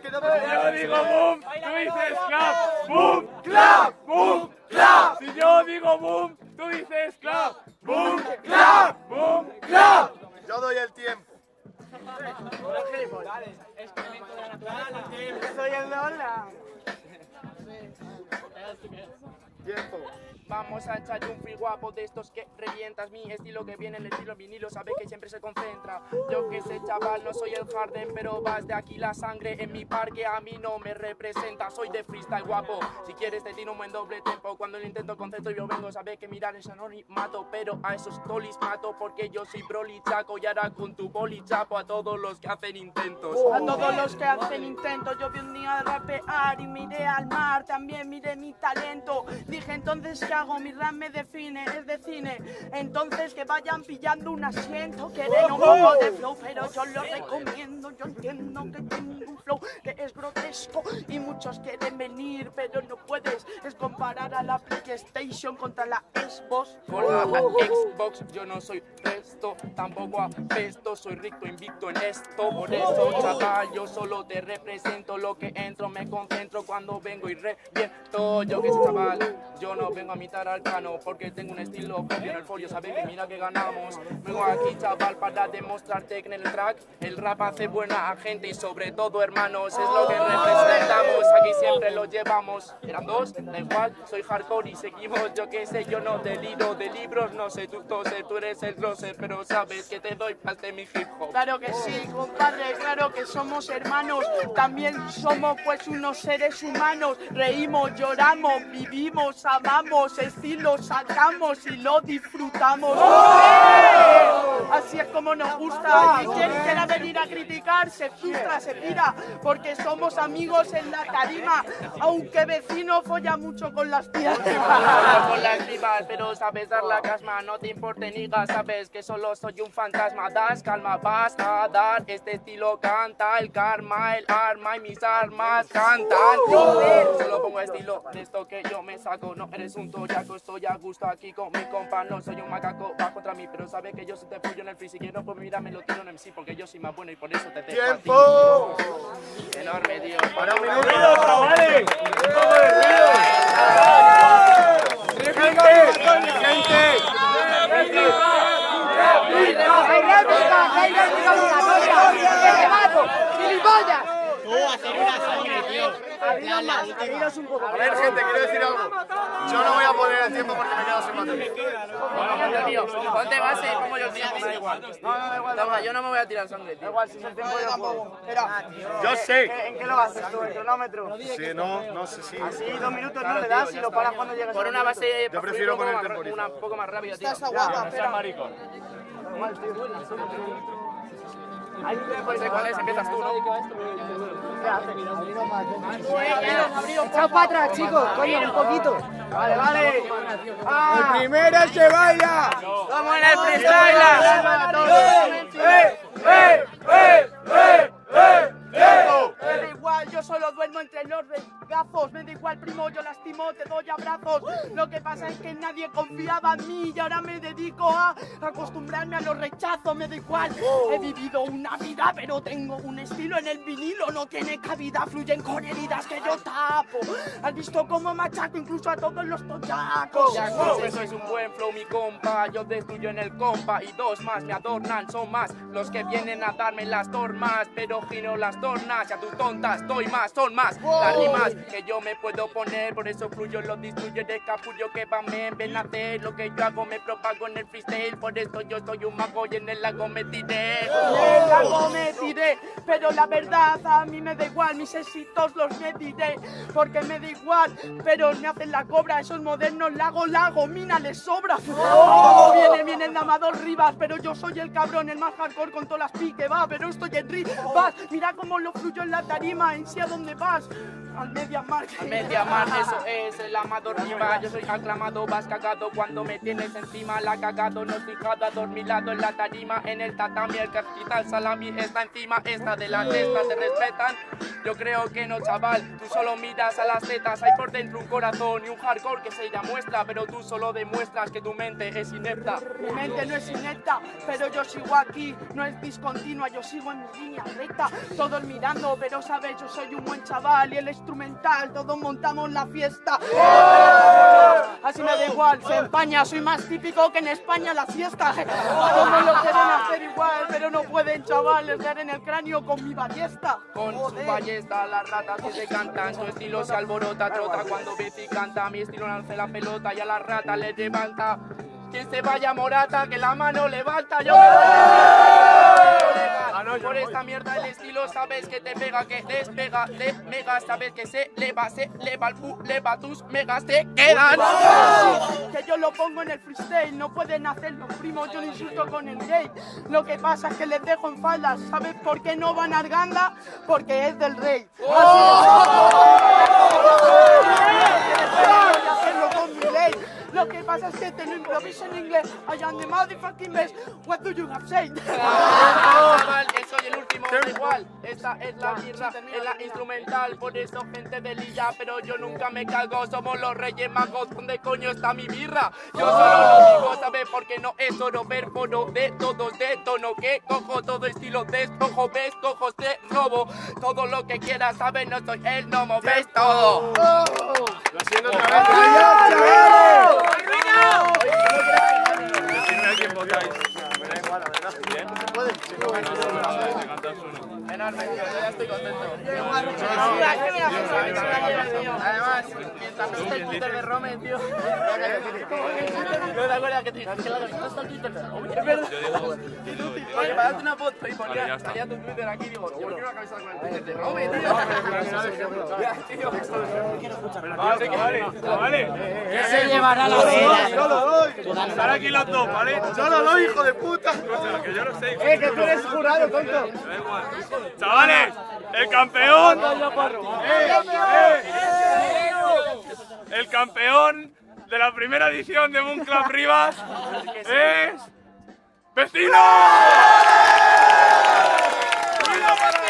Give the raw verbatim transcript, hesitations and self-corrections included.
que no me... Si yo digo boom, tú dices clap. Boom, clap, boom, clap. Si yo digo boom, tú dices clap. Boom, clap, boom, clap. Yo doy el tiempo. Soy el Lola. Tiempo. Vamos a echar un free guapo de estos que revientas. Mi estilo que viene en el estilo vinilo, sabe que siempre se concentra. Yo que sé, chaval, no soy el Harden, pero vas de aquí la sangre en mi parque a mí no me representa. Soy de freestyle guapo. Si quieres te tiro un buen doble tempo. Cuando lo intento concentro yo vengo, sabe que mirar es anonimato, pero a esos tolis mato porque yo soy Broly Chaco y ahora con tu boli chapo a todos los que hacen intentos. A todos los que hacen intentos, yo vi un día rapear y miré al mar, también miré mi talento. Dije entonces que hago, mi rap me define, es de cine. Entonces que vayan pillando un asiento, quieren un poco de flow, pero yo lo recomiendo. Yo entiendo que tengo un flow que es grotesco y muchos quieren venir, pero no puedes. Es comparar a la PlayStation contra la Xbox. Por la Xbox yo no soy resto, tampoco apesto, soy rico invicto en esto. Por eso, chaval, yo solo te represento. Lo que entro me concentro cuando vengo y reviento. Yo que sé, chaval, yo no vengo a imitar al cano porque tengo un estilo propio en el folio, sabes que mira que ganamos. Vengo aquí, chaval, para demostrarte que en el track el rap hace buena gente y sobre todo, hermanos, es lo que representamos. Aquí siempre lo llevamos. Eran dos, da igual, soy hardcore y seguimos. Yo que sé, yo no deliro de libros, no sé tú toser, tú eres el roser, pero sabes que te doy parte de mi hip hop. Claro que sí, compadre, claro que somos hermanos. También somos pues unos seres humanos. Reímos, lloramos, vivimos, amamos, estilo sacamos y lo disfrutamos. ¡Oh! Así es como nos gusta. Y quien quiera venir a criticar se frustra, se pira, porque somos amigos en la tarima. Aunque vecino folla mucho con las tías. Con las pibas, pero sabes dar la casma, no te importe niga, sabes que solo soy un fantasma. Das calma, vas a dar este estilo, canta el karma, el arma y mis armas cantan. Yo solo pongo estilo de esto que yo me saco, no eres un toyaco, estoy a gusto aquí con mi compa, no soy un macaco, va contra mí, pero sabes que yo si te pollo en el free, si quiero pues mira me lo tiro en M C porque yo soy más bueno y por eso te dejo a ti. ¡Tiempo! Enorme, tío. Para un minuto. ¡Chavales! A ver, gente, quiero decir algo. Yo no voy a poner el tiempo porque me quedo sin batería. Tío, ponte base y pongo yo el tiempo, me da igual. No, no, da igual. Toma, yo no me voy a tirar sangre, tío. Da igual, si es el tiempo yo puedo. Yo sé. ¿En qué lo haces tú? ¿El cronómetro? Sí, no, no sé si... Así dos minutos no le das y lo paras cuando llegas. Por una base, Yo prefiero poner el un temporizador. una poco más rápida, tío. Estás guapa, espera. Maricón. Pues sé cuál es, empiezas tú, ¿no? Echad para atrás, chicos, coño, un poquito. Vale, vale. ¡El primero se baila! ¡Vamos en el freestyle! ¡Eh, eh, eh, eh, eh! Me da igual, yo solo duermo entre los regazos. Me da igual, primo, yo lastimo, te doy abrazos. Lo que pasa es que nadie confiaba en mí y ahora me dedico a acostumbrarme a los rechazos. Me da igual, he vivido una vida, pero tengo un estilo en el vinilo. No tiene cabida, fluyen con heridas que yo tapo. ¿Has visto cómo machaco incluso a todos los toyacos? Eso es un buen flow, mi compa. Yo destruyo en el compa y dos más me adornan. Son más los que vienen a darme las tormas, pero giro las tornas. Ya tú tontas, doy más, son más las rimas que yo me puedo poner. Por eso fluyo, lo destruyo de capullo que va me ven a hacer. Lo que yo hago me propago en el freestyle. Por eso yo soy un mago y en el lago me tiré. En el lago me tiré, pero la verdad a mí me da igual. Mis éxitos los mediré, porque me da igual. Pero me hacen la cobra, esos modernos lago, lago, mina les sobra. Como viene, viene el Amador Rivas, pero yo soy el cabrón, el más hardcore con todas las pique, va. Pero estoy en Rivas, mira cómo lo fluyo en la tarima, en sí a dónde vas. Al Mediamar. Al Mediamar, eso es el Amador Rivas. Yo soy aclamado, vas cagado cuando me tienes encima. La cagado, no estoy jugado a dormilado en la tarima. En el tatami, el capital salami está encima. encima esta de la testa te respetan. Yo creo que no, chaval, tú solo miras a las tetas. Hay por dentro un corazón y un hardcore que se demuestra, pero tú solo demuestras que tu mente es inepta. Mi mente no es inepta, pero yo sigo aquí. No es discontinua, yo sigo en mi línea recta. Todos mirando, pero sabes, yo soy un buen chaval. Y el instrumental, todos montamos la fiesta. Así me da igual, se empaña. Soy más típico que en España la fiesta. Todos lo quieren hacer igual, pero no pueden, chaval. Les dar en el cráneo con mi ballesta. Con su ballesta, las ratas que se cantan. Su estilo se alborota, trota cuando ves y canta. Mi estilo lanza la pelota y a las ratas les levanta. Quien se vaya Morata, que la mano levanta. Yo me voy. Por esta mierda el estilo sabes que te pega, que despega, de mega, sabes que se leva, se leva el pu, leva tus megas, te quedan. Que yo lo pongo en el freestyle, no pueden hacerlo, primo, yo lo insulto con el gay. Lo que pasa es que les dejo en faldas, ¿sabes por qué no van a Arganda? Porque es del rey. Hacerlo con mi ley. Lo que pasa es que te lo improviso en inglés. I am the motherfucking best. What do you have said? Chaval, que soy el último, da igual. Esta es la birra, es la instrumental. Por eso gente de Lilla, pero yo nunca me cago. Somos los reyes magos, ¿dónde coño está mi birra? Yo solo lo digo, ¿sabes? Porque no es oro, ver foro de todos de tono. Que cojo todo estilo de escojo, ves, cojo, te robo. Todo lo que quieras, ¿sabes? No soy el gnomo, ves todo. Lo siento otra vez. ¡Chavales! Decidme a quién votáis. Me da igual, la verdad. ¿Bien? ¿Se puede? Sí, no, no, no. Te cantas uno. Enorme, tío, yo ya estoy contento. Además, mientras no esté el Twitter de Romen, tío. No te acuerdas que te dije que no está el Twitter de Romen. Es verdad. Oye, para darte una foto y ponía, salía tu Twitter aquí, digo, yo quiero una camiseta con el Twitter de Romen, tío. Ya, tío. Vale, vale, vale. ¿Qué se llevará la cena? Yo lo doy. Estar aquí los dos, ¿vale? Yo lo doy, hijo de puta. Escucha, que yo no sé. Eh, que tú eres jurado, tonto. Da igual. Chavales, el campeón. El campeón de la primera edición de Boom Club Rivas es. ¡Vecino! ¡Ruido para